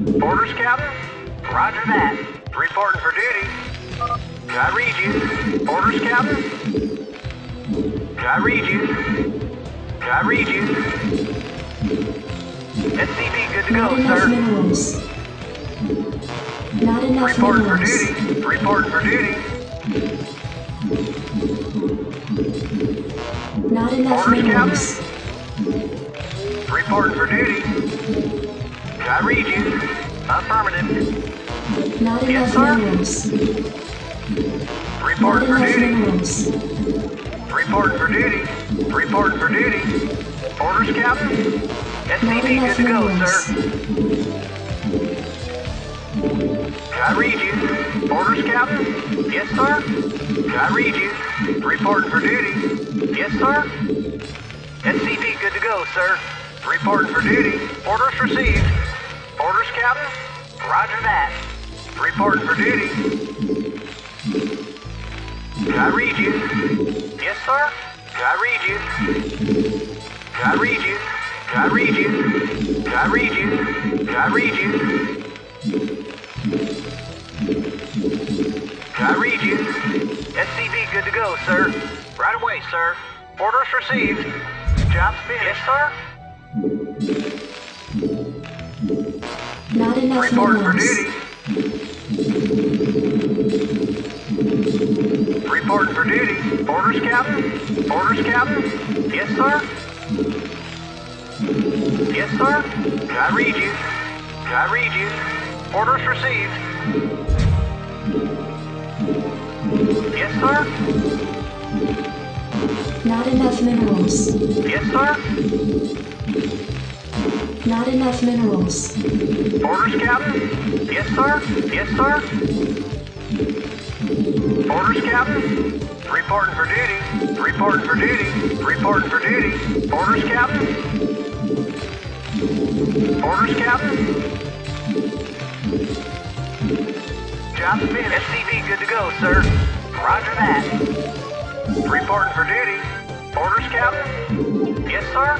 Orders, Captain? Roger that. Reporting for duty. I read you. Orders, Captain? I read you. I read you. SCV good to go, Not sir. enough minerals. Not enough Reporting for minerals. duty. Reporting for duty. Not enough Orders, minerals. Reporting for duty. I read you. Affirmative. Not Yes, enough sir. minerals. Not Reporting for enough duty. minerals. Reporting for duty. Reporting for duty. Orders, Captain? Not SCV good enough to go, minerals. sir. I read you. Orders, Captain? Yes, sir. I read you. Reporting for duty. Yes, sir. SCV good to go, sir. Reporting for duty. Orders received. Orders, Captain? Roger that. Reporting for duty. I read you. Yes, sir. I read you. I read you. I read you. I read you. I read you. I read you. SCV good to go, sir. Right away, sir. Orders received. Job's finished. Yes, sir. Not enough Reporting for minerals. duty. Reporting for duty. Orders, Captain? Orders, Captain? Yes, sir. Yes, sir. I read you. I read you. Orders received. Yes, sir. Not enough minerals. Yes, sir. Not enough minerals. Orders, Captain? Yes, sir. Yes, sir. Orders, Captain? Reporting for duty. Reporting for duty. Reporting for duty. Orders, Captain? Orders, Captain? Job's finished. SCV good to go, sir. Roger that. Reporting for duty. Orders, Captain? Yes, sir.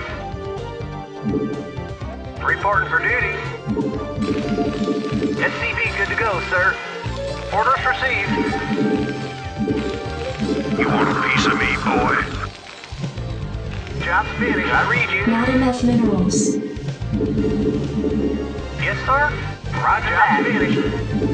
Reporting for duty. SCV good to go, sir. Orders received. You want a piece of me, boy? Job's finished. I read you. Not enough minerals. Yes, sir. Roger that. Finished.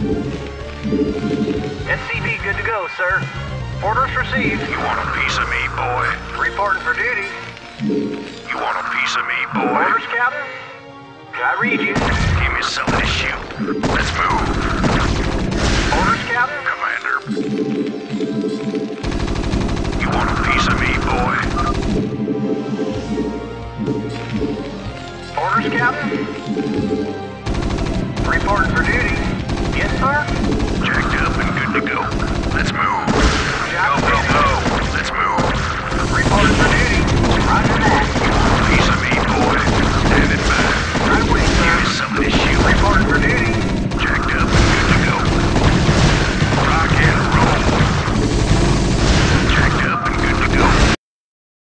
SCV good to go, sir. Orders received. You want a piece of me, boy? Reporting for duty. You want a piece of me, boy? Orders, Captain? I read you. Give me something to shoot. Let's move. Orders, Captain? Commander,